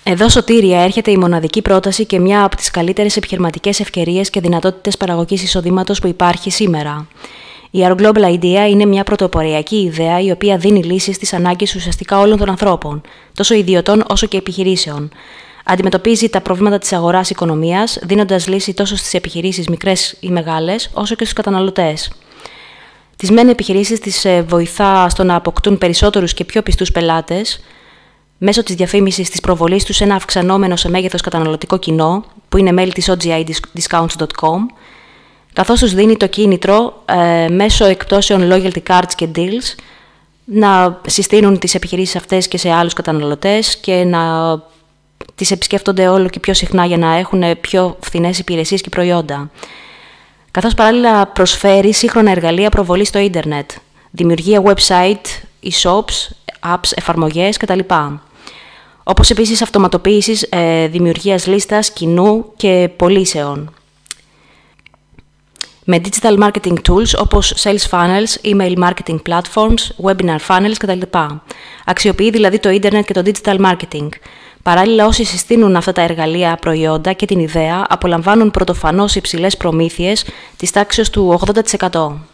Εδώ, Σωτήρια, έρχεται η μοναδική πρόταση και μια από τις καλύτερες επιχειρηματικές ευκαιρίες και δυνατότητες παραγωγής εισοδήματος που υπάρχει σήμερα. Η Our Global Idea είναι μια πρωτοποριακή ιδέα η οποία δίνει λύσεις στις ανάγκες ουσιαστικά όλων των ανθρώπων, τόσο ιδιωτών όσο και επιχειρήσεων. Αντιμετωπίζει τα προβλήματα της αγοράς οικονομίας, δίνοντας λύση τόσο στις επιχειρήσεις μικρές ή μεγάλες, όσο και στους καταναλωτές. Τις μεν επιχειρήσεις τις βοηθά στο να αποκτούν περισσότερους και πιο πιστούς πελάτες, μέσω της διαφήμισης της προβολής τους σε ένα αυξανόμενο σε μέγεθος καταναλωτικό κοινό, που είναι μέλη της OGIdiscounts.com, καθώς τους δίνει το κίνητρο μέσω εκπτώσεων loyalty cards και deals να συστήνουν τις επιχειρήσεις αυτές και σε άλλους καταναλωτές και να τις επισκέφτονται όλο και πιο συχνά για να έχουν πιο φθηνές υπηρεσίες και προϊόντα. Καθώς παράλληλα προσφέρει σύγχρονα εργαλεία προβολής στο ίντερνετ, δημιουργία website, e-shops, apps, εφαρμογές κτλ. Όπως επίσης αυτοματοποίησης δημιουργίας λίστας κοινού και πωλήσεων. Με digital marketing tools όπως sales funnels, email marketing platforms, webinar funnels κτλ. Αξιοποιεί δηλαδή το ίντερνετ και το digital marketing. Παράλληλα, όσοι συστήνουν αυτά τα εργαλεία προϊόντα και την ιδέα, απολαμβάνουν πρωτοφανώς υψηλές προμήθειες της τάξης του 80%.